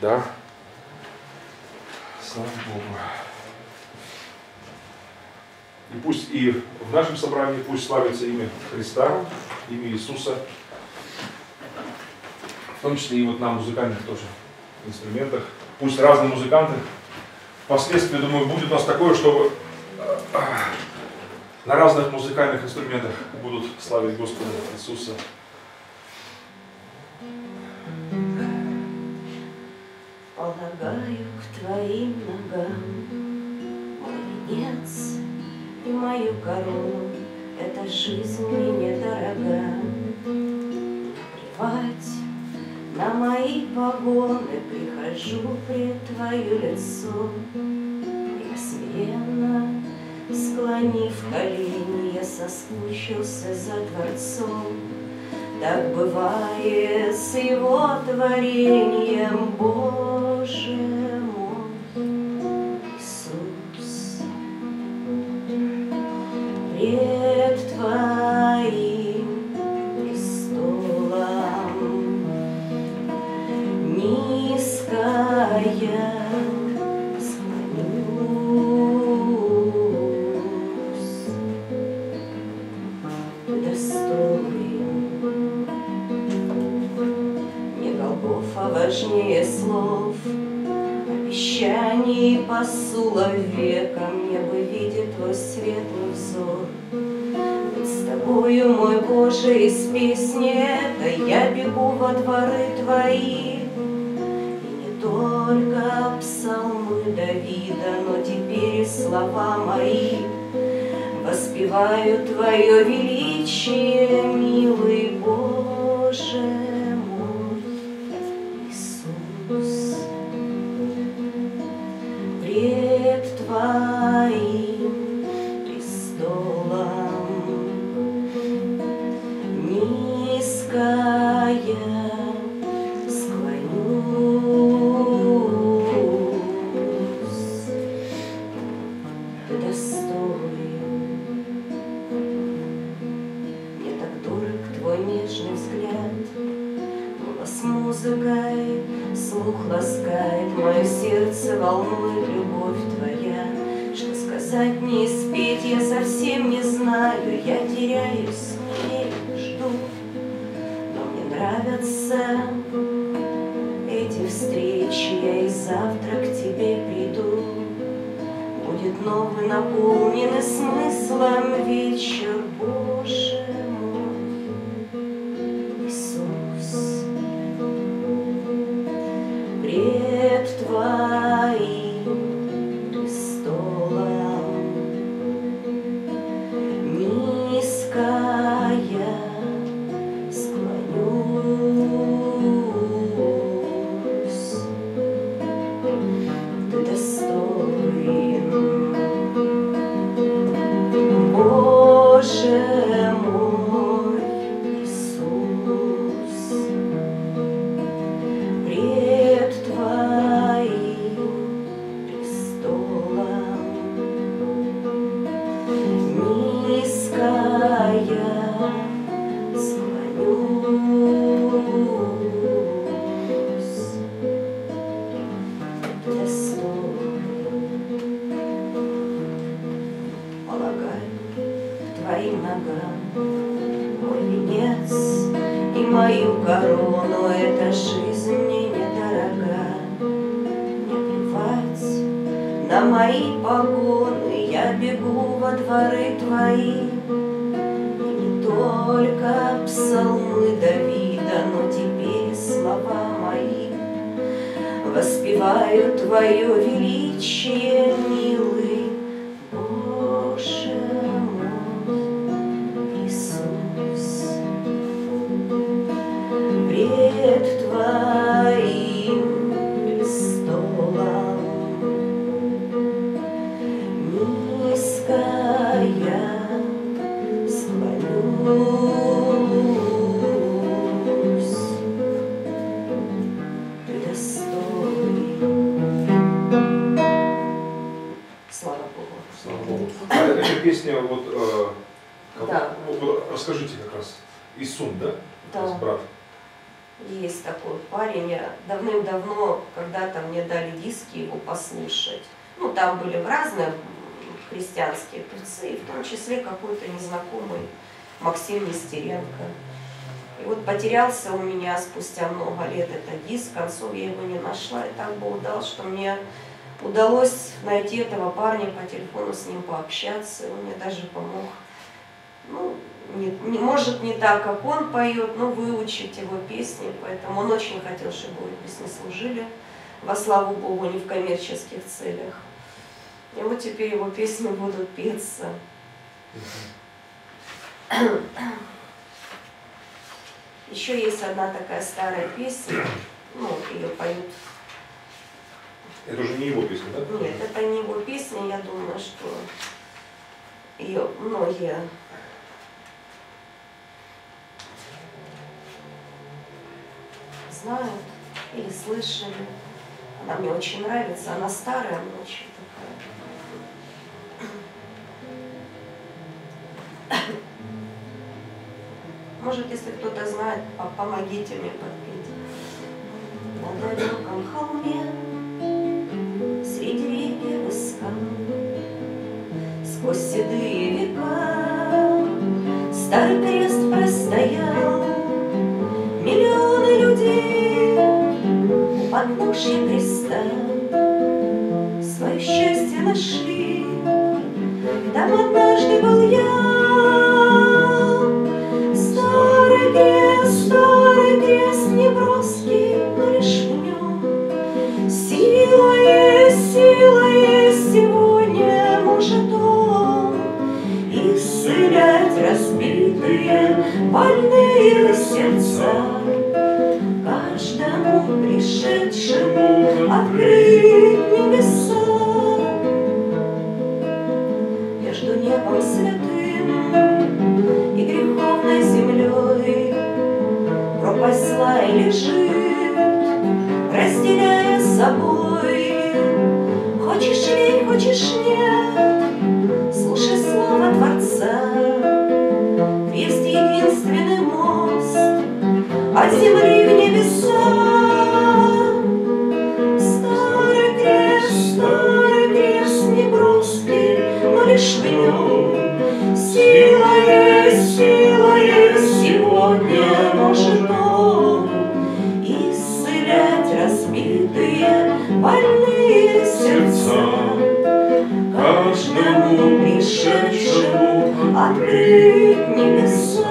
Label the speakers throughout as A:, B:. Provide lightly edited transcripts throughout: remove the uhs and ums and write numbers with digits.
A: Да. Слава Богу. И пусть и в нашем собрании пусть славится имя Христа, имя Иисуса, в том числе и вот на музыкальных тоже инструментах. Пусть разные музыканты. Впоследствии, думаю, будет у нас такое, что на разных музыкальных инструментах будут славить Господа Иисуса.
B: Полагаю к твоим ногам мой венец и мою корону, эта жизнь мне недорога. Плевать на мои погоны, прихожу пред твое лицо. Я смиренно, склонив колени, я соскучился за Творцом. Так бывает с его творением, Боже мой, Иисус. Пред твоим престолом низко я склонюсь. Ты достоин. Голгофа важнее слов, обещаний посулов века, мне бы видеть твой светлый взор. Быть с тобою, мой Боже, из песни этой я бегу во дворы твои. И не только псалмы Давида, но теперь и слова мои воспеваю твое величие, милый Боже. Пред твоим престолом низко я склонюсь. Ты достоин. Мне так дорог твой нежный взгляд, голос музыкой слух ласкает, мое сердце волнует любовь твоя. Что сказать, не спеть я совсем не знаю, я теряюсь, не жду. Но мне нравятся эти встречи, я и завтра к тебе приду. Будет новый, наполненный смыслом вечер, Боже мой, Иисус. Пред твоим престолом низко я склонюсь. Ты достоин, Боже мой, Иисус. Пред твоим престолом низко я склонюсь. Ты достоин. Полагаю к твоим ногам мой венец и мою корону, эта жизнь мне недорога. Мне плевать на мои погоны, я бегу во дворы твои. И не только псалмы Давида, но теперь слова мои воспеваю твое величие, милый Боже мой, Иисус. Пред твоим престолом низко я склонюсь. Ты достоин. Слава Богу.
A: Слава Богу. А эта песня, вот,
B: Да.
A: вот расскажите как раз. Иисун, да?
B: Да.
A: Брат.
B: Есть такой парень, я давным-давно когда-то мне дали диски его послушать. Ну, там были разные христианские певцы, и в том числе какой-то незнакомый Максим Нестеренко. И вот потерялся у меня спустя много лет этот диск, к концу я его не нашла, и так Бог дал, что мне удалось найти этого парня по телефону, с ним пообщаться, и он мне даже помог, ну, может не так, как он поет, но выучить его песни, поэтому он очень хотел, чтобы его песни служили во славу Богу, не в коммерческих целях. И вот теперь его песни будут петься. Еще есть одна такая старая песня, ну, ее поют.
A: Это уже не его песня, да?
B: Нет, это не его песня, я думаю, что ее многие знают или слышали. Она мне очень нравится, она старая, но очень такая. Может, если кто-то знает, помогите мне подпеть. На далеком холме, среди реки войска, сквозь седые века, старый крест простоял. Миллионы людей у подножья креста свое счастье нашли. Там однажды был я. Старый крест неброский, но лишь в нем сила есть сегодня может он исцелять разбитые, больные сердца. Каждому пришедшему открыть небеса. Между небом святым и греховной землей пропасть зла и лежит, разделяя с собой. Хочешь верь, хочешь нет, слушай слово Творца. Крест — единственный мост от земли в небеса. Старый крест неброский, но лишь в нем сила есть сегодня может он исцелять разбитые, больные сердца. Каждому пришедшему открыть небеса.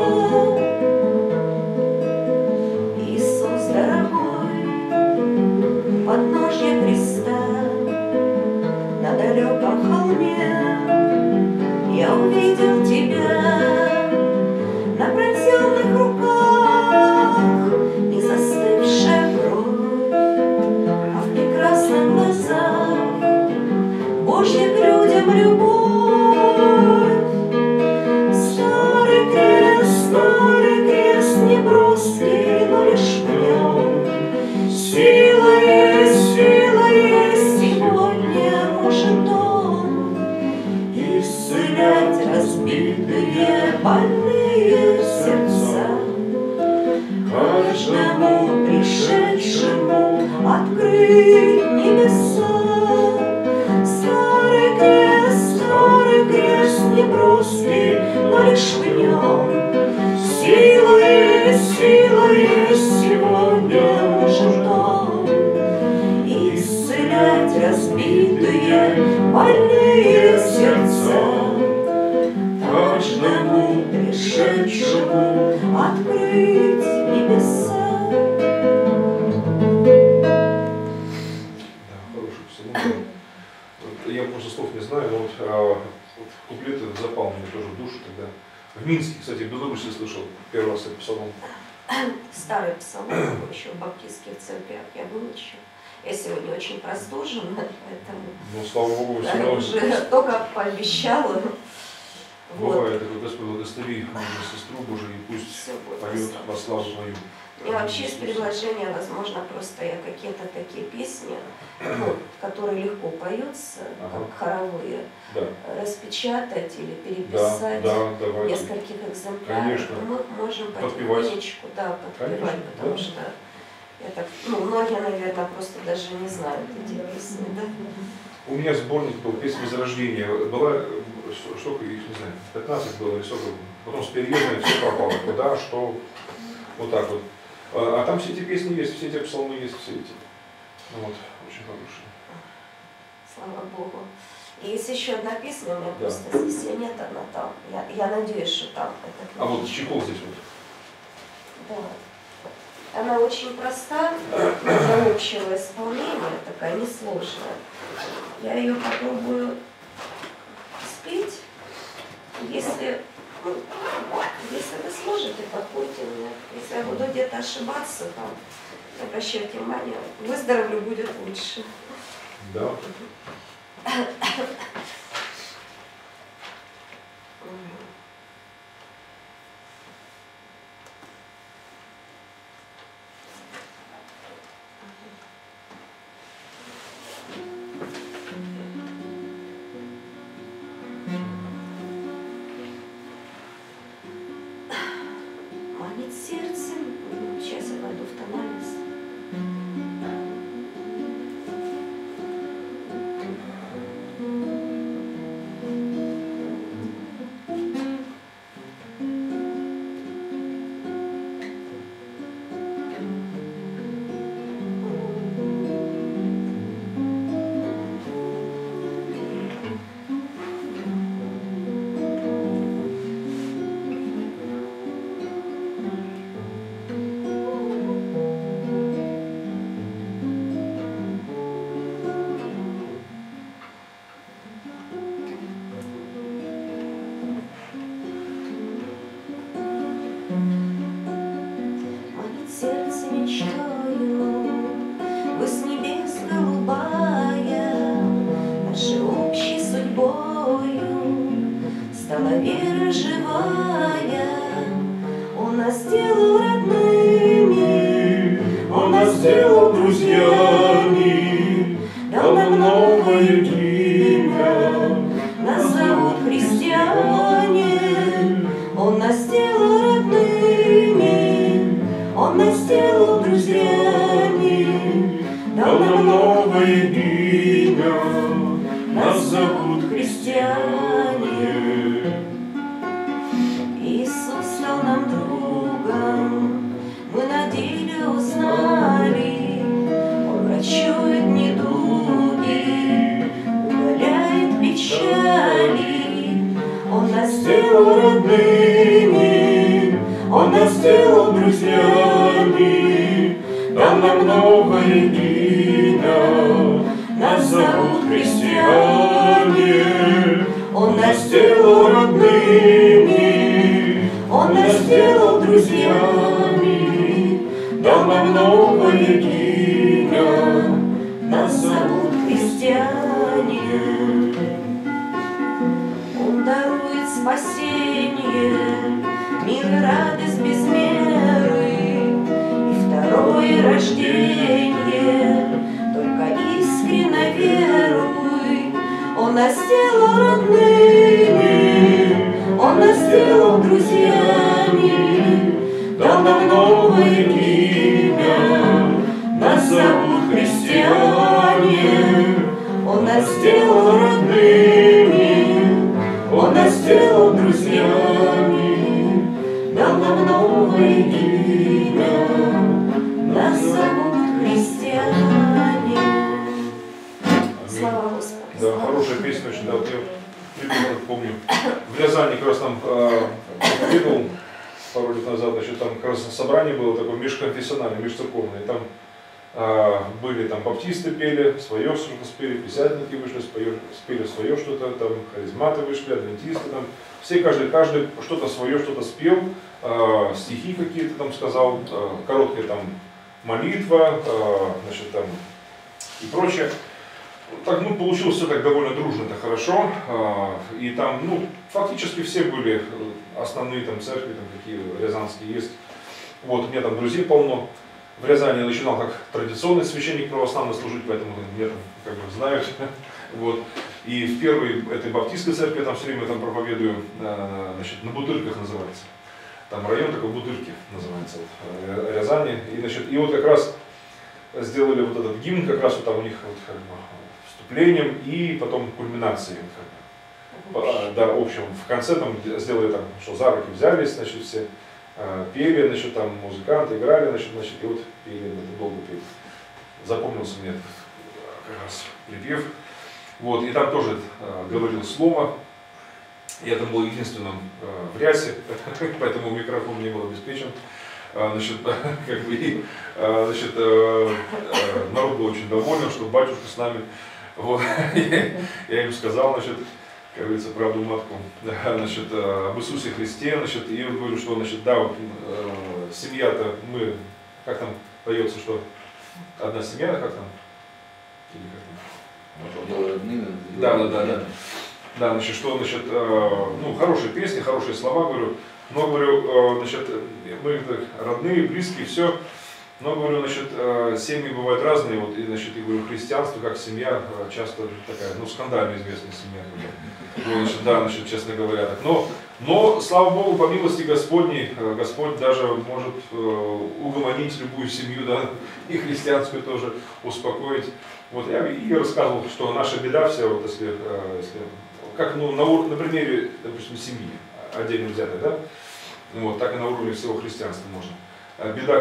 B: Иисус дорогой, подножье креста, на далеком холме я увидел тебя. На пронзенных руках не застывшая кровь, а в прекрасных глазах Божья к людям любовь. Старый крест неброский, но лишь в нем сила есть сегодня может он исцелять разбитые, больные сердца. Каждому пришедшему открыть небеса. Старый крест неброский, но лишь в нем сила есть сегодня может он исцелять разбитые, больные сердца. Каждому пришедшему открыть небеса.
A: Да, хороший псалом. Я просто слов не знаю, но вот куплет этот запал мне тоже в душу тогда. В Минске, кстати, в Беларуси слышал первый раз этот псалом.
B: Старый псалом, еще в баптистских церквях я выучу. Я сегодня очень простужена, поэтому
A: Ну, слава Богу, все равно.
B: уже только пообещала.
A: Бывает, это Господь благослови мою сестру Божию, и пусть поет во славу Твою.
B: У меня вообще есть предложение, возможно, просто я какие-то такие песни, ну, которые легко поются, как хоровые, распечатать или переписать в нескольких экземплярах.
A: Конечно.
B: Мы можем потихонечку подпевать, потому что я так, многие, наверное, просто даже не знают эти песни. Да?
A: У меня сборник был «Песни Возрождения». Была, сколько их, не знаю, 15 было или сколько. Потом с переездом все пропало. Куда, что, вот так вот. А там все эти песни есть, все эти псалмы есть, все эти. Вот, очень хорошие.
B: Слава Богу. И есть еще одна песня, у меня просто здесь ее нет, она там. Я надеюсь, что там.
A: А вот чехол здесь вот.
B: Да. Она очень проста, для общего исполнения, такая несложная. Я ее попробую спеть. Если вы сможете, подпойте мне. Если я буду где-то ошибаться, там, не обращайте внимания, выздоровлю, будет лучше.
A: Да.
B: Манит сердце, сейчас я войду в тональность. Сердце мечтаю, вы с небес голубая, нашей общей судьбою стала вера живая. Он нас сделал родными,
C: Он нас сделал друзьями, дал нам новое имя,
B: нас зовут христиане. Он нас сделал родными, Он нас сделал друзьями,
C: дал нам новое имя, нас зовут христиане.
B: Иисус стал нам другом, мы на деле узнали. Он врачует недуги, удаляет печали. Он нас сделал родными,
C: Он нас сделал друзьями, дал нам новое имя, нас зовут христиане.
B: Он
C: нас сделал родными,
B: Он нас сделал друзьями,
C: дал нам новое имя,
B: нас зовут христиане. Он дарует спасение, мир и радость без меры, и второе рождение, только искренне веруй. Он нас сделал родными, Он нас сделал друзьями,
C: дал нам новое имя, нас зовут христиане.
B: Он нас
C: сделал родными, Он нас сделал друзьями,
B: дал нам новое имя, нас зовут христиане. Слава Господу.
A: Да, хорошая песня очень, да, я помню. В Рязани как раз там видел пару лет назад, значит, там как раз собрание было такое межконфессиональное, межцерковное. И там были там баптисты пели, свое что-то спели, пятидесятники вышли, спели свое что-то, там харизматы вышли, адвентисты там. Все, каждый что-то свое, что-то спел, стихи какие-то там сказал, короткая там молитва, значит, там и прочее. Так, получилось все так довольно дружно, так хорошо. И там, фактически все были основные там церкви, там какие рязанские есть. Вот, у меня там друзей полно. В Рязани я начинал как традиционный священник православный служить, поэтому меня там как бы знают. Вот. И в первой этой баптистской церкви я там все время там проповедую, значит, на Бутырках называется. Там район такой Бутырки называется, вот, Рязани. И, значит, и вот как раз сделали вот этот гимн, как раз вот там у них вот, как бы, вступлением и потом кульминацией. Как бы, да, в общем, в конце там сделали там, что за руки взялись, значит, все пели, значит, там музыканты играли, значит, и вот пели, это долго пели. Запомнился мне как раз припев. Вот, и там тоже говорил слово. Я там был единственным в рясе, поэтому микрофон не был обеспечен. Значит, как бы, и, значит, народ был очень доволен, что батюшка с нами. Вот. Я им сказал, значит, как говорится, правду матку, значит, об Иисусе Христе, значит, и я говорю, что, значит, да, вот, семья-то мы, как там поется, что одна семья, как там? Или как там? Да. Да, значит, что, значит, ну, хорошие песни, хорошие слова, говорю, но, говорю, значит, мы родные, близкие, все, но, говорю, значит, семьи бывают разные, вот, и, значит, и, говорю, христианство, как семья, часто такая, ну, скандально известная семья, ну, значит, да, значит, честно говоря, так, но, слава Богу, по милости Господней, Господь даже может угомонить любую семью, да, и христианскую тоже успокоить. Вот, я и рассказывал, что наша беда вся, вот, если как, ну, на примере, допустим, семьи, отдельно взятой, да, вот, так и на уровне всего христианства можно. Беда,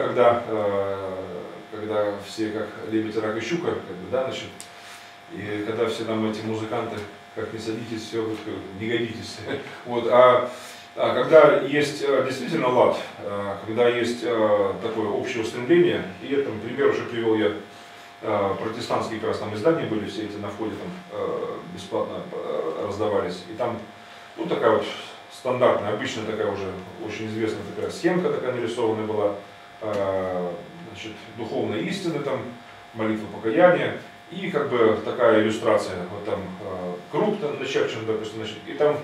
A: когда все как лебедь, рак и щука, как бы, да, значит, и когда все там эти музыканты, как не садитесь, все, не годитесь. Вот, а когда есть действительно лад, когда есть такое общее устремление, и это, например, уже привел я протестантские как раз там издания были, все эти на входе там бесплатно раздавались. И там, ну, такая вот стандартная, обычная такая уже очень известная такая схемка такая нарисованная была, значит, духовные истины, там, молитва покаяния, и как бы такая иллюстрация, вот там круг начерчен, допустим, значит, и там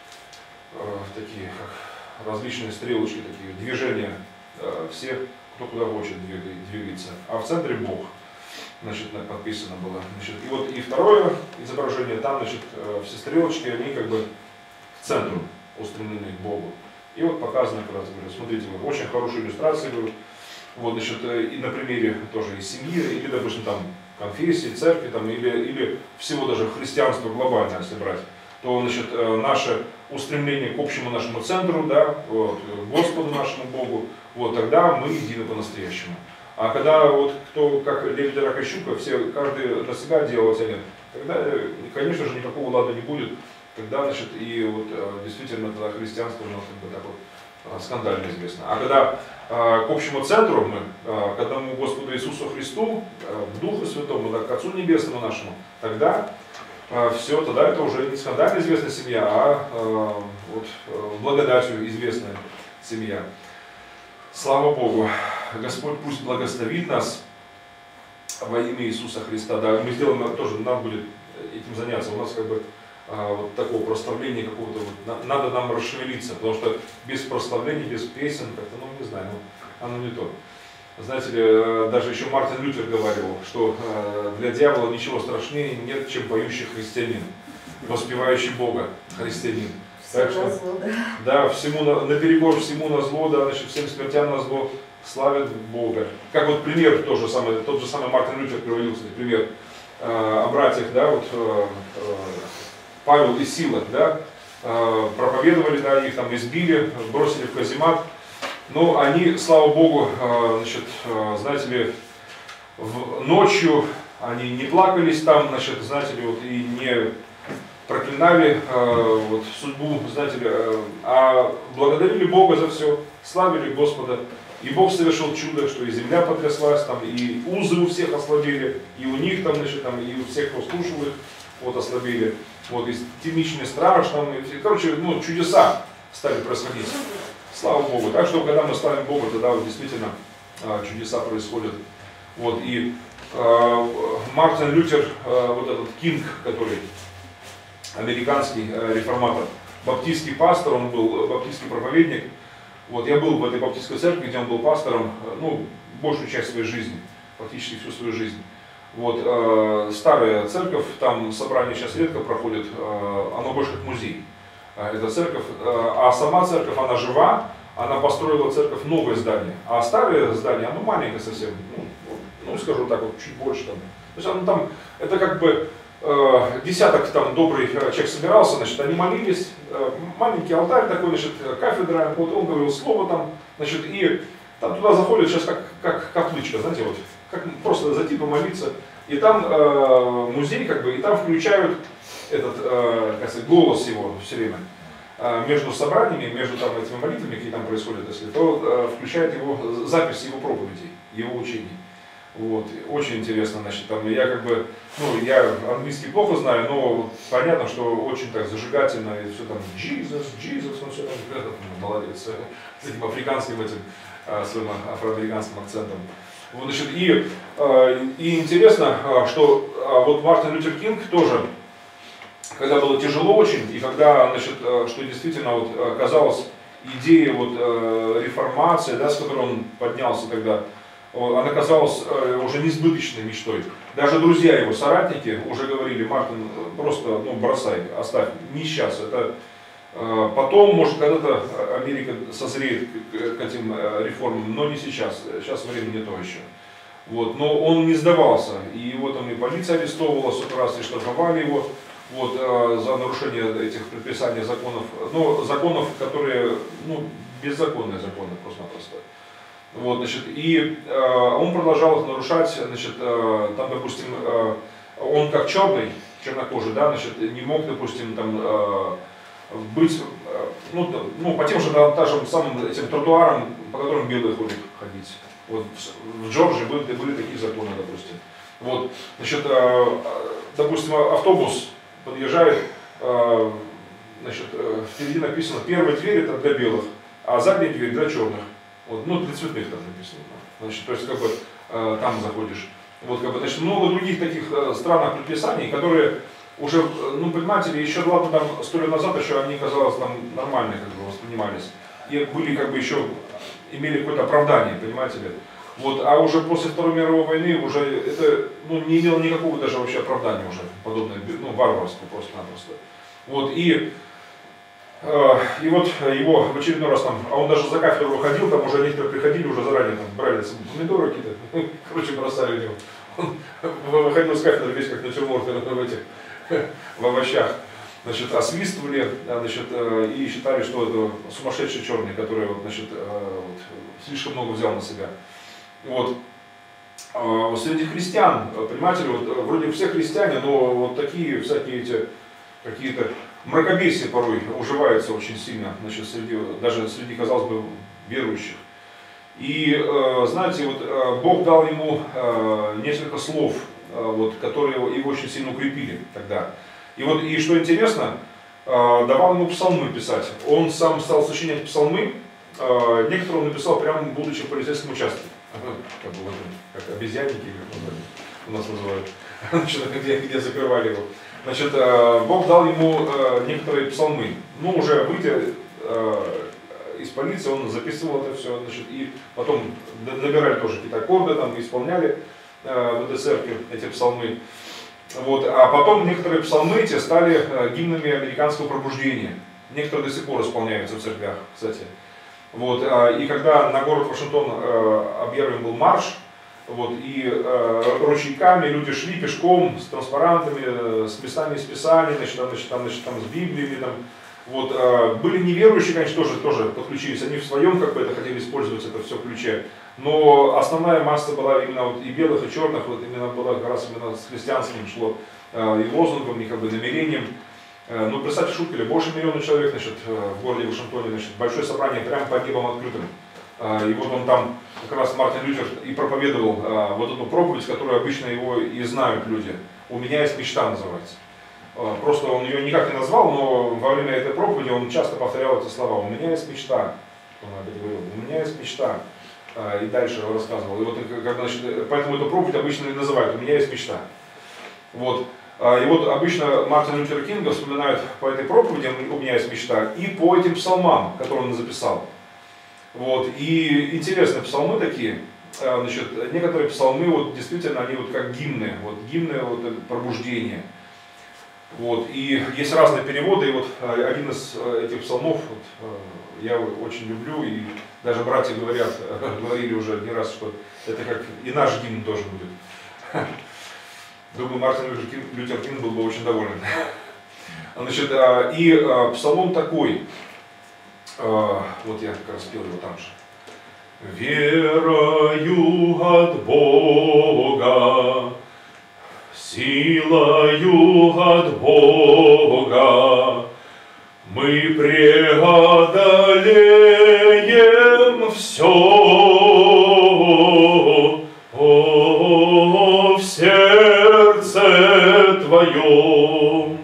A: такие как различные стрелочки, такие движения, все, кто куда хочет двигается, а в центре Бог. Значит, подписано было. Значит, и вот и второе изображение, там, значит, все стрелочки, они как бы к центру устремлены к Богу. И вот показано, как раз, говорю, смотрите, вот, очень хорошая иллюстрация, говорю, вот, значит, и на примере тоже и семьи, или, допустим, там, конфессии, церкви, там, или всего даже христианства глобально, если брать, то, значит, наше устремление к общему нашему центру, да, вот, Господу нашему Богу, вот, тогда мы едины по-настоящему. А когда вот кто, как лебедь, рак и щука, все, каждый на себя делал тянет, тогда, конечно же, никакого лада не будет. Тогда, значит, и вот действительно тогда христианство у нас как бы так вот скандально известно. А когда к общему центру мы, к одному Господу Иисусу Христу, к Духу Святому, да, к Отцу Небесному нашему, тогда все, тогда это уже не скандально известная семья, а вот благодатью известная семья. Слава Богу! Господь пусть благословит нас во имя Иисуса Христа. Да, мы сделаем тоже, нам будет этим заняться. У нас как бы вот такого прославления какого-то, вот, надо нам расшевелиться, потому что без прославления, без песен, как-то, ну не знаю, ну, оно не то. Знаете ли, даже еще Мартин Лютер говорил, что для дьявола ничего страшнее нет, чем поющий христианин, воспевающий Бога христианин. Так что, да, всему наперекор всему на зло, да, значит, всем смертям на зло славят Бога. Как вот пример тот же самый Мартин Лютер приводил, кстати, пример о братьях, да, вот Павел и Сила, да, проповедовали, да, их там избили, бросили в каземат, но они, слава Богу, значит, знаете ли, ночью они не плакались там, значит, знаете ли, вот, и не проклинали вот, судьбу, знаете ли, а благодарили Бога за все, славили Господа. И Бог совершил чудо, что и земля потряслась, там, и узы у всех ослабели, и у них там, значит, там, и у всех, кто слушал их, вот, ослабели. Вот, и темничный страж, там, и, короче, ну, чудеса стали происходить. Слава Богу. Так что, когда мы славим Бога, тогда вот, действительно чудеса происходят. Вот, и Мартин Лютер, вот этот Кинг, который американский реформатор, баптистский пастор, он был баптистский проповедник, Вот, я был в этой баптистской церкви, где он был пастором, ну, большую часть своей жизни, практически всю свою жизнь. Вот, старая церковь, там собрания сейчас редко проходят, оно больше как музей. Эта церковь, а сама церковь, она жива, она построила церковь новое здание, а старое здание, оно маленькое совсем, ну скажу так, вот чуть больше там. То есть оно там, это как бы десяток там добрый человек собирался, значит, они молились, маленький алтарь такой, значит, кафедра, вот он говорил слово там, значит, и там туда заходят сейчас как каплычка, знаете, вот, как просто зайти помолиться, и там музей, как бы, и там включают этот, как сказать, голос его все время. Между собраниями, между там этими молитвами, какие там происходят, если, то включает его запись его проповедей, его учений. Вот, очень интересно, значит, там я как бы, ну, я английский плохо знаю, но понятно, что очень так зажигательно, и все там, Jesus, ну все там, молодец, с этим африканским этим, своим афроамериканским акцентом. Вот, значит, и интересно, что вот Мартин Лютер Кинг тоже, когда было тяжело очень, и когда, значит, что действительно вот казалось, идея вот реформации, да, с которой он поднялся тогда, она казалась уже несбыточной мечтой. Даже друзья его, соратники, уже говорили: Мартин, просто, ну, бросай, оставь, не сейчас, это потом, может, когда-то Америка созреет к этим реформам, но не сейчас, сейчас время не то еще. Вот. Но он не сдавался, и его там и полиция арестовывала, 100 раз и штрафовали его вот, за нарушение этих предписаний законов, ну, законов, которые, ну, беззаконные законы просто-напросто. Вот, значит, и он продолжал их нарушать, значит, там, допустим, он как чернокожий, да, значит, не мог, допустим, там, быть, ну, по тем же, та же самым этим тротуарам, по которым белые ходят ходить. Вот, в Джорджии были такие законы, допустим. Вот, значит, допустим, автобус подъезжает, значит, впереди написано: первая дверь это для белых, а задняя дверь для черных. Вот, ну, для цветных там написано. Значит, то есть, как бы, там заходишь. Вот, как бы, значит, много других таких странных предписаний, которые уже, ну, понимаете, еще, ладно, там, 100 лет назад еще они, казалось, там нормально, как бы, воспринимались. И были, как бы, еще, имели какое-то оправдание, понимаете ли. Вот, а уже после Второй мировой войны уже это, ну, не имело никакого даже вообще оправдания уже, подобное, ну, варварство просто-напросто. Вот, и вот его в очередной раз там, а он даже за кафедру выходил, там уже некоторые приходили, уже заранее там брали помидоры какие-то, короче, бросали в него. Он выходил с кафедры весь как натюрморт в этих, в овощах. Значит, освистывали, значит, и считали, что это сумасшедший черный, который, вот, значит, вот, слишком много взял на себя. Вот. Среди христиан, понимаете, вот, вроде все христиане, но вот такие всякие эти какие-то мракобесие порой уживается очень сильно, значит, даже среди, казалось бы, верующих. И, знаете, вот Бог дал ему несколько слов, вот, которые его очень сильно укрепили тогда. И вот, и что интересно, давал ему псалмы писать. Он сам стал сочинять псалмы, некоторые он написал прямо будучи в полицейском участке. Как, бы, как обезьянники у нас называют, где закрывали его. Значит, Бог дал ему некоторые псалмы. Ну, уже выйдя из полиции, он записывал это все, значит, и потом набирали тоже какие-то аккорды, там, исполняли в этой церкви эти псалмы. Вот. А потом некоторые псалмы эти стали гимнами американского пробуждения. Некоторые до сих пор исполняются в церквях, кстати. Вот. И когда на город Вашингтон объявлен был марш, вот, и ручейками люди шли пешком с транспарантами, с местами из Писания, значит, там, с Библиями. Там, вот, были неверующие, конечно, тоже подключились, они в своем как бы это хотели использовать это все ключе. Но основная масса была именно вот и белых, и черных, вот именно была как раз именно с христианским шло, и лозунгом, и как бы намерением. Ну, представьте, шутки, больше миллиона человек, значит, в городе Вашингтоне, значит, большое собрание прямо под небом открытым. И вот он там, как раз Мартин Лютер, и проповедовал вот эту проповедь, которую обычно его и знают люди. «У меня есть мечта» называется. Просто он ее никак не назвал, но во время этой проповеди он часто повторял эти слова. «У меня есть мечта», он опять говорил, «У меня есть мечта». И дальше рассказывал. И вот, значит, поэтому эту проповедь обычно и называют «У меня есть мечта». Вот. И вот обычно Мартина Лютера Кинга вспоминают по этой проповеди «У меня есть мечта» и по этим псалмам, которые он записал. Вот. И интересные псалмы такие. Значит, некоторые псалмы, вот, действительно, они вот как гимны, вот, пробуждения. Вот. И есть разные переводы, и вот один из этих псалмов вот, я очень люблю, и даже братья говорили уже не раз, что это как и наш гимн тоже будет. Думаю, Мартин Лютер Кинг был бы очень доволен. Значит, и псалом такой, вот я как раз пел его там же. Верою от Бога, силою от Бога, мы преодолеем все, в сердце Твоем.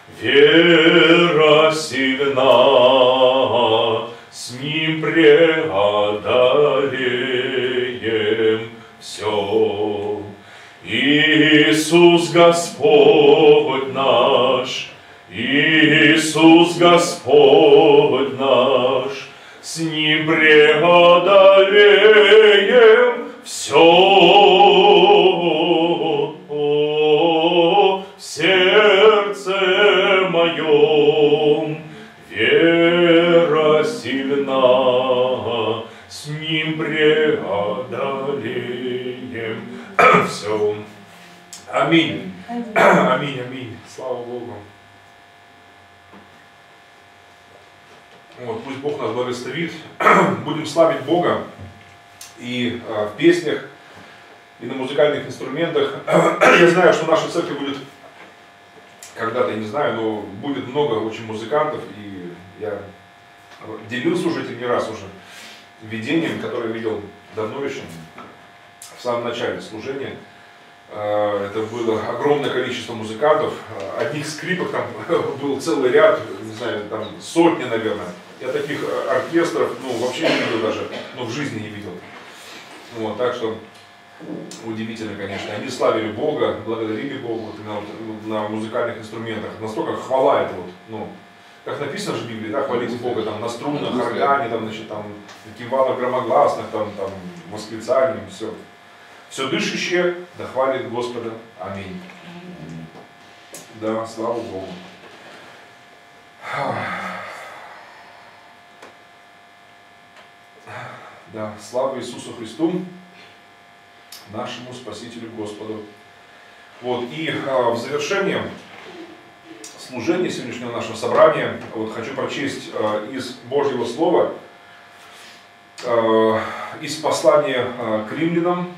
A: Вера сильна, с Ним преодолеем все. Иисус Господь наш, Иисус Господь наш, с Ним преодолеем все, в сердце моем. Вера сильна, с Ним преодолеем все. Аминь. Аминь, аминь. Слава Богу. Вот, пусть Бог нас благословит. Будем славить Бога и в песнях, и на музыкальных инструментах. Я знаю, что наша церковь будет когда-то, я не знаю, но будет много очень музыкантов, и я делился уже этим не раз уже видением, которое я видел давно еще, в самом начале служения. Это было огромное количество музыкантов, одних скрипок там был целый ряд, не знаю, там сотни, наверное. Я таких оркестров, ну, вообще не видел даже, ну, в жизни не видел. Вот, так что удивительно, конечно. Они славили Бога, благодарили Бога вот, на музыкальных инструментах. Настолько хвала это вот, ну, как написано же в Библии, да, хвалите Бога там на струнах, органе, там, значит, там, кимвалах громогласных, там, восклицанием, все. Все дышащее, да хвалит Господа. Аминь. Да, слава Богу. Да, слава Иисусу Христу, нашему Спасителю Господу. Вот, и в завершение служения сегодняшнего нашего собрания вот, хочу прочесть из Божьего Слова, из послания к римлянам,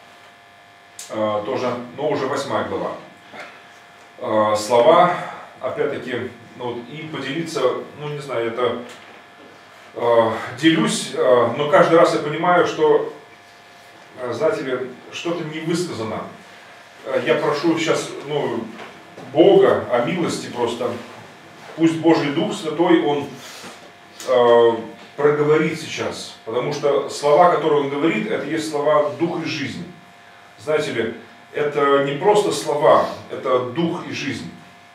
A: тоже, но уже 8 глава. Слова, опять-таки, ну, вот, и поделиться, ну не знаю, это делюсь, но каждый раз я понимаю, что, знаете ли, что-то не высказано. Я прошу сейчас, ну, Бога о милости просто. Пусть Божий Дух Святой, Он проговорит сейчас. Потому что слова, которые Он говорит, это есть слова дух и жизнь. Знаете ли, это не просто слова, это дух и жизнь.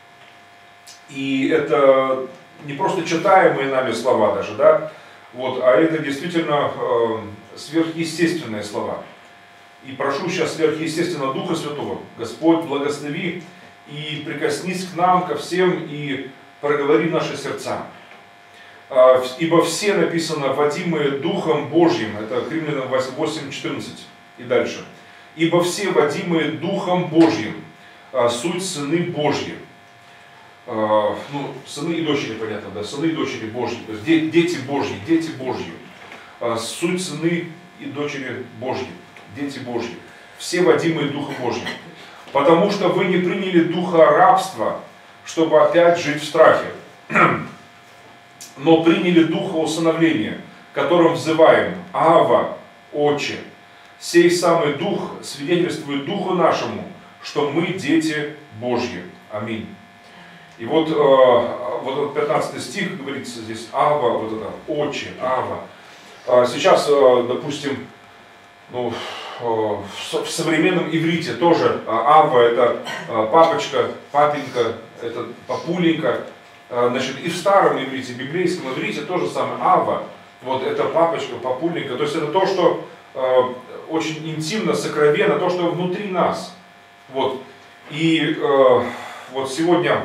A: И это не просто читаемые нами слова даже, да, вот, а это действительно сверхъестественные слова. И прошу сейчас сверхъестественного Духа Святого, Господь, благослови и прикоснись к нам, ко всем, и проговори наши сердца. Ибо все написано, водимые Духом Божьим, это к Римлянам 8:14 и дальше. Ибо все водимые Духом Божьим, суть сыны Божьи. Ну, сыны и дочери, понятно, да, сыны и дочери Божьи, то есть дети Божьи, суть сыны и дочери Божьи, дети Божьи, все водимые Духом Божьим, потому что вы не приняли духа рабства, чтобы опять жить в страхе, но приняли духа усыновления, которым взываем: Ава, Отче. Сей самый Дух свидетельствует Духу нашему, что мы дети Божьи. Аминь. И вот, вот 15 стих говорится здесь: Ава, вот это, Отче, Ава. Сейчас, допустим, ну, в современном иврите тоже Ава это папочка, папенька, это папуленька. Значит, и в старом иврите, библейском иврите тоже самое Ава. Вот это папочка, папульненька. То есть это то, что очень интимно, сокровенно, то, что внутри нас. Вот. И вот сегодня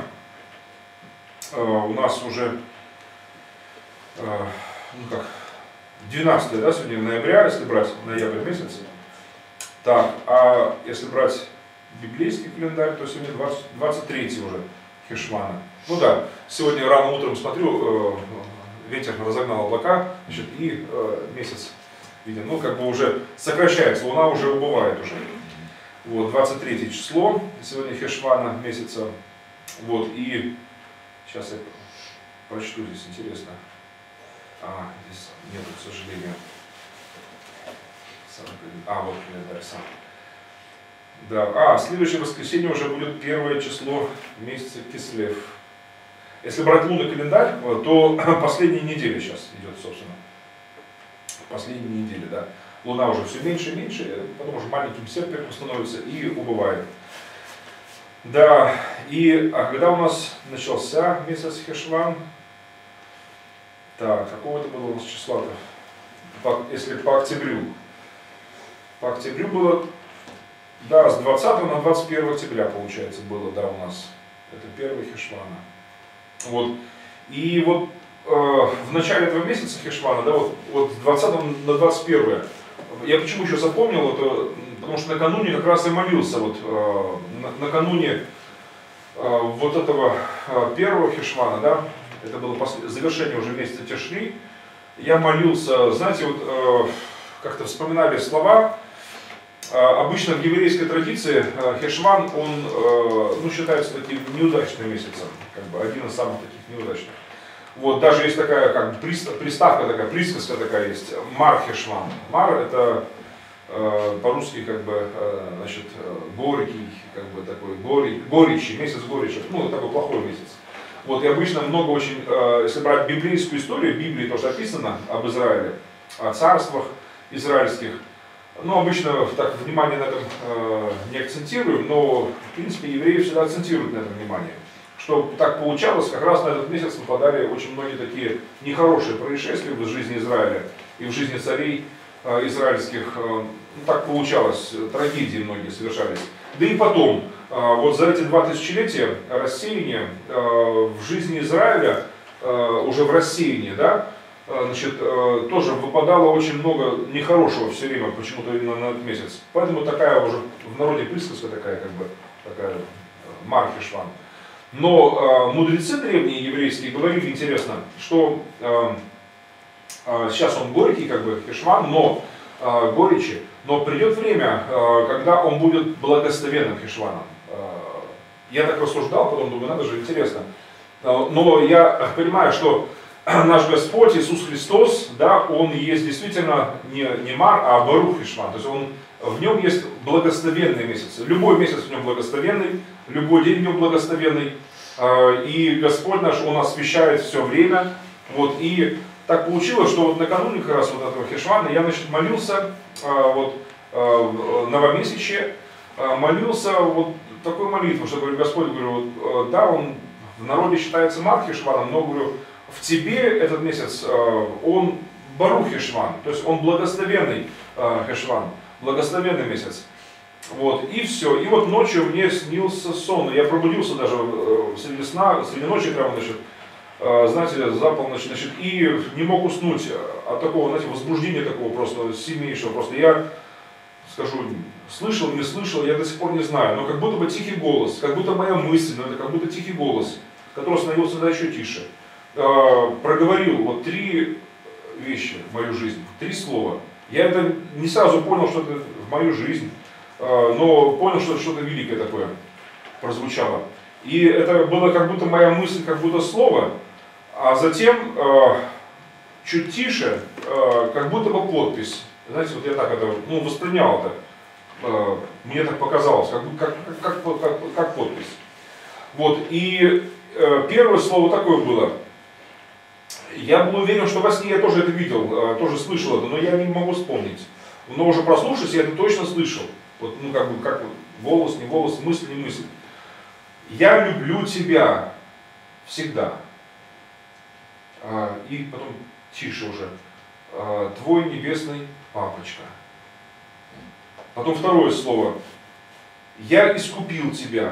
A: у нас уже 12, да, сегодня ноября, если брать ноябрь месяц. Так, а если брать библейский календарь, то сегодня 23 уже Хешвана. Ну да, сегодня рано утром смотрю, ветер разогнал облака, значит, и месяц, видим, ну как бы уже сокращается, луна уже убывает уже. Вот, 23 число, сегодня Хешвана месяца. Вот, и сейчас я прочту, здесь интересно. Здесь нету, к сожалению. Вот календарь сам. Да, следующее воскресенье уже будет первое число месяца Кислев. Если брать лунный календарь, то последняя неделя сейчас идет, собственно. Последняя неделя, да. Луна уже все меньше и меньше, потом уже маленьким серпиком становится и убывает. Да, и когда у нас начался месяц Хешван? Так, какого это было у нас числа-то? Если по октябрю. По октябрю было, да, с 20 на 21 октября, получается, было, да, у нас. Это первый Хешвана. Вот. И вот в начале этого месяца Хешвана, да, вот с 20 на 21, я почему еще запомнил это, потому что накануне как раз и молился, вот накануне вот этого первого Хешвана, да, это было завершение уже месяца Тишри, я молился, знаете, вот как-то вспоминали слова. Обычно в еврейской традиции Хешван, он считается таким неудачным месяцем, как бы один из самых таких неудачных. Вот, даже есть такая как бы приставка такая, присказка такая есть, Мар Хешван. Мар это по-русски как бы, значит, горький, как бы такой, горечи, месяц горечи, ну такой плохой месяц. Вот, и обычно много очень, если брать библейскую историю, в Библии тоже описано об Израиле, о царствах израильских. Ну, обычно так внимание на этом не акцентируем, но, в принципе, евреи всегда акцентируют на этом внимание. Что так получалось, как раз на этот месяц выпадали очень многие такие нехорошие происшествия в жизни Израиля и в жизни царей израильских. Ну, так получалось, трагедии многие совершались. Да и потом, вот за эти 2 тысячелетия рассеяния в жизни Израиля, уже в рассеянии, да, значит, тоже выпадало очень много нехорошего все время, почему-то именно на этот месяц. Поэтому такая уже в народе присказка такая, как бы, такая Мар Хешван. Но мудрецы древние еврейские говорили, интересно, что сейчас он горький, как бы, Хешван, но горечи, но придет время, когда он будет благословенным Хешваном. Я так рассуждал, потом думаю, надо же, интересно. Но я понимаю, что наш Господь Иисус Христос, да, Он есть действительно не Мар, а Барух Хешван. То есть в нем есть благословенные месяцы. Любой месяц в нем благословенный, любой день в нем благословенный. И Господь наш, Он освящает все время. Вот, и так получилось, что вот накануне как раз вот этого Хешвана я, значит, молился новомесячье, молился вот такой молитву, что говорю, Господь, говорю, вот, да, он в народе считается Мар Хешваном, но говорю, в тебе этот месяц он Барух Хешван, то есть он благословенный Хешван, благословенный месяц. Вот, и все. И вот ночью мне снился сон. Я пробудился даже среди сна, среди ночи прямо, значит, знаете, за полночь, значит, и не мог уснуть от такого, знаете, возбуждения такого просто сильнейшего. Просто я скажу, слышал, не слышал, я до сих пор не знаю, но как будто бы тихий голос, как будто моя мысль, но это как будто тихий голос, который становился тогда еще тише, проговорил вот 3 вещи в мою жизнь, 3 слова. Я это не сразу понял, что это в мою жизнь, но понял, что это что-то великое такое прозвучало. И это было как будто моя мысль, как будто слово, а затем чуть тише, как будто бы подпись. Знаете, вот я так это, воспринял это, мне так показалось, как подпись. Вот, и первое слово такое было. Я был уверен, что во сне я тоже это видел, тоже слышал это, но я не могу вспомнить. Но уже прослушавшись, я это точно слышал. Вот, как голос, не голос, мысль, не мысль. Я люблю тебя всегда. И потом тише уже. твой небесный папочка. Потом второе слово. Я искупил тебя,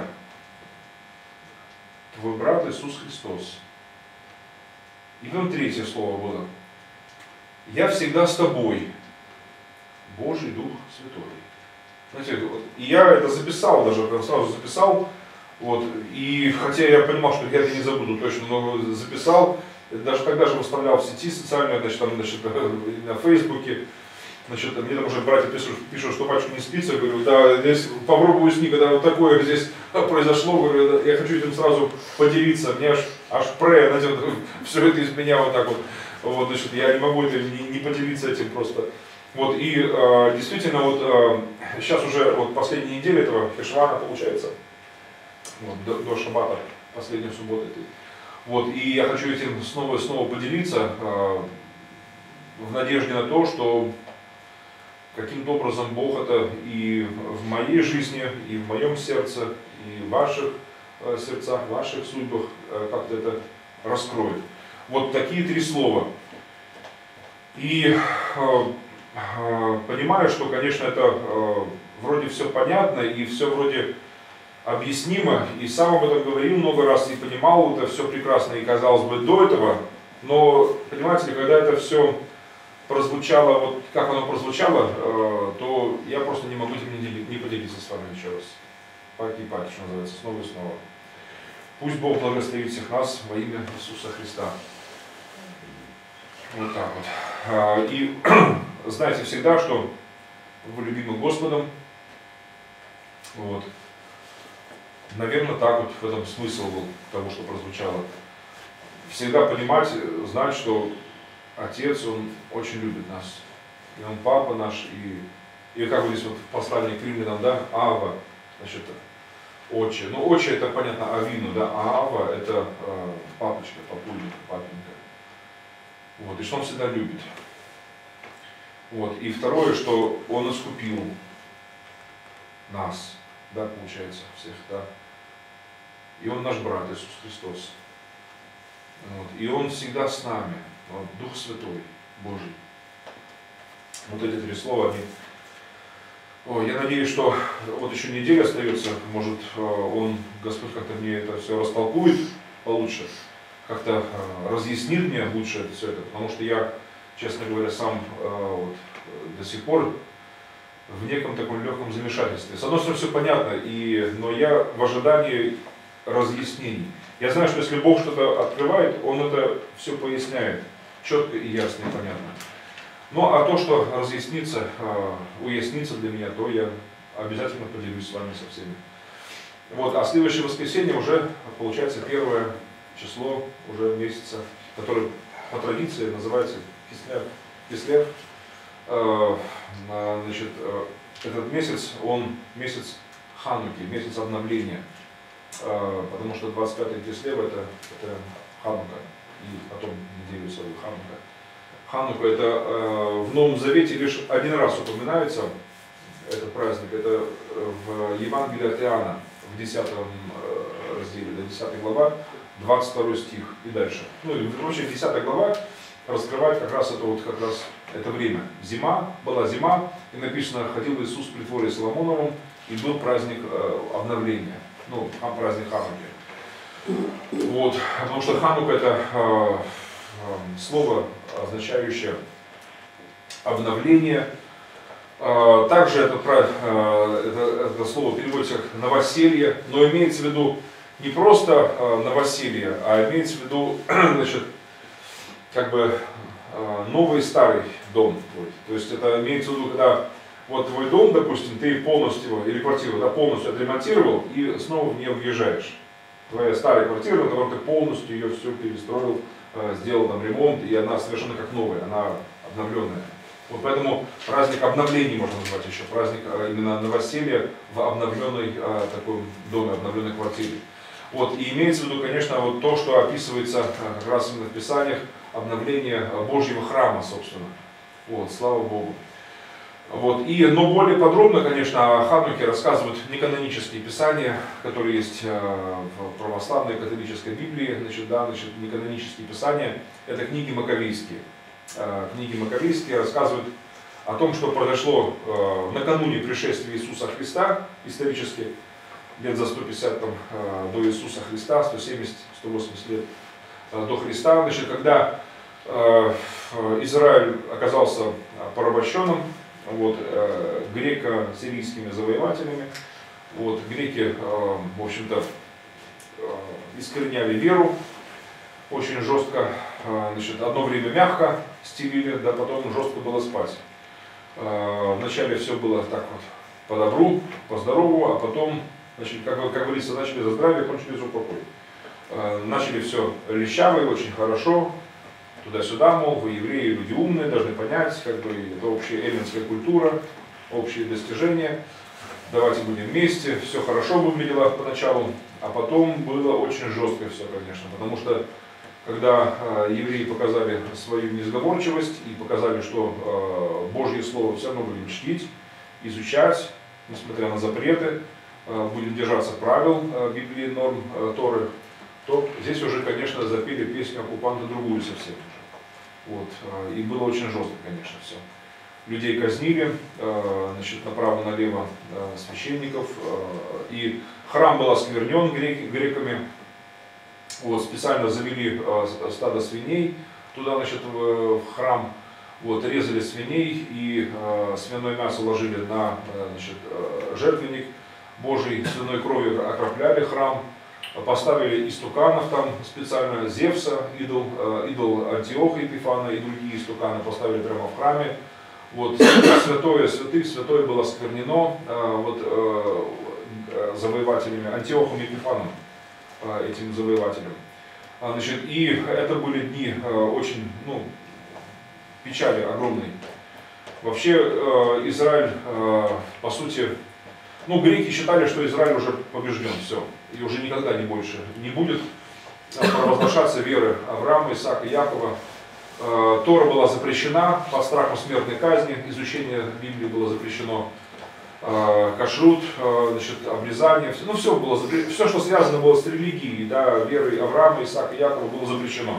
A: твой брат Иисус Христос. И потом третье слово было. Я всегда с тобой, Божий Дух Святой. Знаете, и я это записал, даже сразу записал. Вот, и хотя я понимал, что я это не забуду точно, но записал. Даже тогда же выставлял в сети социальные, значит, там, значит, на Фейсбуке. Значит, мне там уже братья пишут, что батюшка не спится. Я говорю, да, здесь попробую с ним, когда вот такое здесь произошло, говорю, я хочу этим сразу поделиться. Мне аж знаете, вот, все это из меня вот так вот. Вот, значит, я не могу это не поделиться этим просто. Вот, и действительно, вот сейчас уже вот последняя неделя этого Хешвана получается, вот, до Шаббата, последняя суббота. Вот, и я хочу этим снова и снова поделиться в надежде на то, что каким-то образом Бог это и в моей жизни, и в моем сердце, и в ваших сердцах, в ваших судьбах как-то это раскроет. Вот такие три слова. И понимаю, что, конечно, это вроде все понятно, и все вроде объяснимо, и сам об этом говорил много раз, и понимал это все прекрасно, и казалось бы до этого, но, понимаете, когда это все прозвучало, вот как оно прозвучало, то я просто не могу этим не поделиться с вами еще раз. Паки-паки, что называется, снова и снова. Пусть Бог благословит всех нас во имя Иисуса Христа. Вот так вот. И знайте всегда, что вы любимы Господом. Вот. Наверное, так вот в этом смысл был того, что прозвучало. Всегда понимать, знать, что Отец, Он очень любит нас. И Он Папа наш, и как вот здесь вот в послании к Римлянам, да, Ава, значит, Отче. Ну, Отче это понятно, Авину, да, а Ава это папочка, папульник, папенька. Вот, и что Он всегда любит. Вот, и второе, что Он искупил нас, да, получается, всех, да. И Он наш брат Иисус Христос. Вот, и Он всегда с нами. Вот, Дух Святой, Божий. Вот эти три слова, они... я надеюсь, что вот еще неделя остается, может, Господь как-то мне это все растолкует получше, как-то разъяснит мне лучше это все это, потому что я, честно говоря, сам вот, до сих пор в неком таком легком замешательстве. С одной стороны, все понятно, но я в ожидании разъяснений. Я знаю, что если Бог что-то открывает, Он это все поясняет четко и ясно и понятно. Ну а то, что разъяснится, уяснится для меня, то я обязательно поделюсь с вами со всеми. Вот, а следующее воскресенье уже, получается, первое число уже месяца, который по традиции называется Кислев. Значит, этот месяц, он месяц Хануки, месяц обновления. Потому что 25-й Кислев это Ханука, и потом неделю свою Ханука. Ханука это в Новом Завете лишь один раз упоминается, этот праздник, это в Евангелии от Иоанна, в 10 разделе, 10 глава, 22 стих и дальше. Ну и вообще 10 глава раскрывает как раз это вот как раз это время. Была зима, и написано, ходил Иисус при дворе Соломоновом, и был праздник обновления. Ну, праздник Хануки. Вот, потому что Ханука это слово, означающее обновление. Также это слово переводится как новоселье, но имеется в виду не просто новоселье, а имеется в виду, значит, как бы новый и старый дом. То есть это имеется в виду, когда вот твой дом, допустим, ты полностью, или квартиру, да, полностью отремонтировал и снова в нее въезжаешь. Твоя старая квартира, на которой ты полностью ее все перестроил, сделал там ремонт, и она совершенно как новая, она обновленная. Вот поэтому праздник обновления можно назвать еще, праздник именно новоселья в обновленной такой доме, обновленной квартире. Вот, и имеется в виду, конечно, вот то, что описывается как раз именно в Писаниях, обновление Божьего храма, собственно. Вот, слава Богу. Вот, но более подробно, конечно, о Хануке рассказывают неканонические писания, которые есть в православной католической Библии. Неканонические писания – это книги Маковейские. книги Маковейские рассказывают о том, что произошло накануне пришествия Иисуса Христа, исторически, лет за 150 до Иисуса Христа, 170-180 лет до Христа, значит, когда Израиль оказался порабощенным вот, греко-сирийскими завоевателями. Вот, греки, в общем-то, искореняли веру очень жестко, значит, одно время мягко стелили, да, потом жестко было спать. Вначале все было так вот по добру, по здорову, а потом, значит, как говорится, начали за здравие, кончили за упокой. Начали все лещаво, очень хорошо, туда-сюда, мол, вы евреи, люди умные, должны понять, как бы это общая эллинская культура, общие достижения, давайте будем вместе, все хорошо выглядело поначалу, а потом было очень жестко все, конечно, потому что когда евреи показали свою несговорчивость и показали, что Божье Слово все равно будем чтить, изучать, несмотря на запреты, будем держаться правил Библии, норм Торы, то здесь уже, конечно, запели песню оккупанта другую совсем уже. Вот. И было очень жестко, конечно, все. Людей казнили, значит, направо-налево священников, и храм был осквернен греками. Вот, специально завели стадо свиней туда, значит, в храм, вот, резали свиней и свиное мясо ложили на, значит, жертвенник Божий, свиной кровью окропляли храм, поставили истуканов там специально, Зевса, идол Антиоха Епифана и другие истуканы поставили прямо в храме. Вот, святое святых, святое было осквернено вот, завоевателями, Антиохом Епифаном, этим завоевателем. Значит, и это были дни очень, ну, печали огромной. Вообще Израиль, по сути, ну, греки считали, что Израиль уже побежден, все, и уже никогда не больше не будет провозглашаться веры Авраама, Исаака, Якова. Тора была запрещена по страху смертной казни, изучение Библии было запрещено, кашрут, значит, обрезание, ну, все было запрещено, все, что связано было с религией, да, верой Авраама, Исаака, Якова, было запрещено.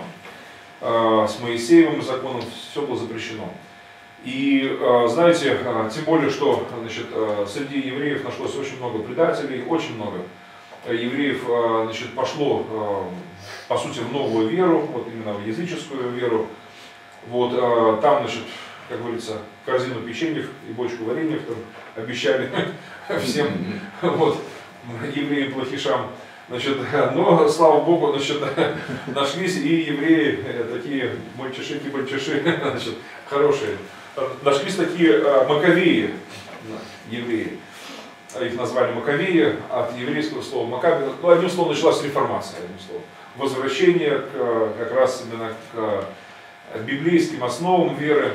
A: С Моисеевым законом все было запрещено. И знаете, тем более, что, значит, среди евреев нашлось очень много предателей, очень много евреев, значит, пошло, по сути, в новую веру, вот именно в языческую веру. Вот, там, значит, как говорится, корзину печеньев и бочку вареньев там обещали всем, вот, евреям-плохишам. Значит, но, слава Богу, значит, нашлись и евреи, такие мальчиши-бальчиши, значит, хорошие. Нашлись такие маковеи, евреи. Их назвали маковеи от еврейского слова макаби. Ну, одним словом, началась реформация, одним словом. Возвращение как раз именно к библейским основам веры.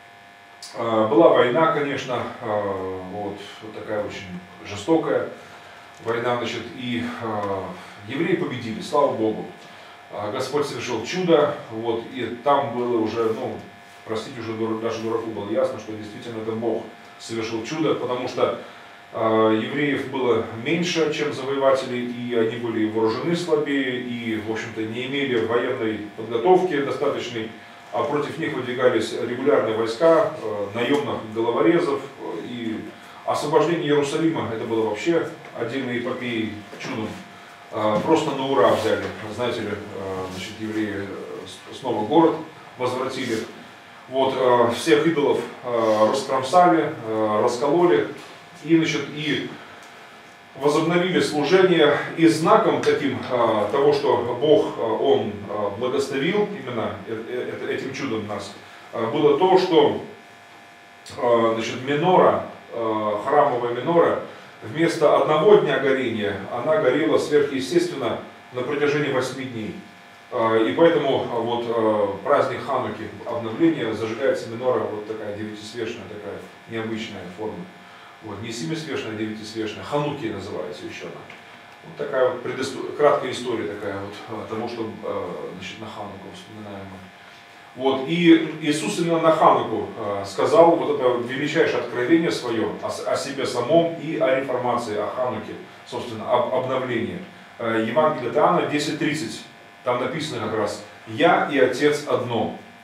A: Была война, конечно, вот такая очень жестокая война, значит, и евреи победили, слава Богу. Господь совершил чудо, вот, и там было уже, ну, простите, уже даже дураку было ясно, что действительно это Бог совершил чудо, потому что евреев было меньше, чем завоевателей, и они были вооружены слабее, и, в общем-то, не имели военной подготовки достаточной, а против них выдвигались регулярные войска, наемных головорезов, и освобождение Иерусалима, это было вообще отдельной эпопеей, чудом. Просто на ура взяли, знаете ли, значит, евреи снова город возвратили. Вот, всех идолов раскромсали, раскололи, и, значит, и возобновили служение. И знаком таким того, что Бог, Он благословил именно этим чудом нас, было то, что, значит, минора, храмовая минора, вместо одного дня горения, она горела сверхъестественно на протяжении 8 дней. И поэтому вот праздник Хануки, обновление, зажигается минора, вот такая девятисвечная, такая необычная форма. Вот, не семисвечная, а девятисвечная, Хануки называется еще она. Вот такая вот краткая история такая вот того, что, значит, на Хануку вспоминаем. Вот, и Иисус именно на Хануку сказал вот это величайшее откровение свое о себе самом и о реформации, о Хануке, собственно, об обновлении. Евангелие от Иоанна 10:30. Там написано как раз: «Я и Отец одно».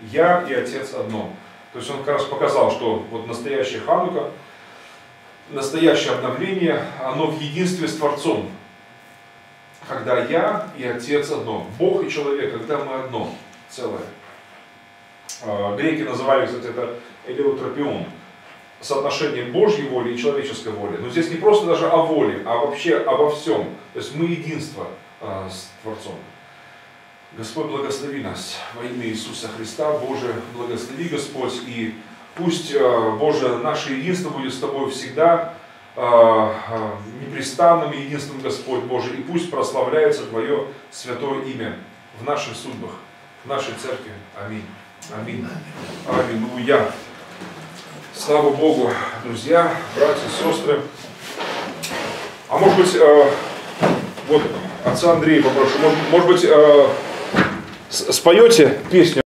A: Я и Отец одно. То есть он как раз показал, что вот настоящая Ханука, настоящее обновление, оно в единстве с Творцом. Когда я и Отец одно. Бог и человек, когда мы одно, целое. Греки называли, кстати, это элеутропион. Соотношение Божьей воли и человеческой воли. Но здесь не просто даже о воле, а вообще обо всем. То есть мы единство с Творцом. Господь, благослови нас во имя Иисуса Христа. Боже, благослови, Господь, и пусть, Боже, наше единство будет с Тобой всегда непрестанным единством, Господь Боже, и пусть прославляется Твое святое имя в наших судьбах, в нашей церкви. Аминь. Аминь. Аллилуйя. Слава Богу, друзья, братья, сестры. А может быть, вот отца Андрея попрошу, может быть, споете песню?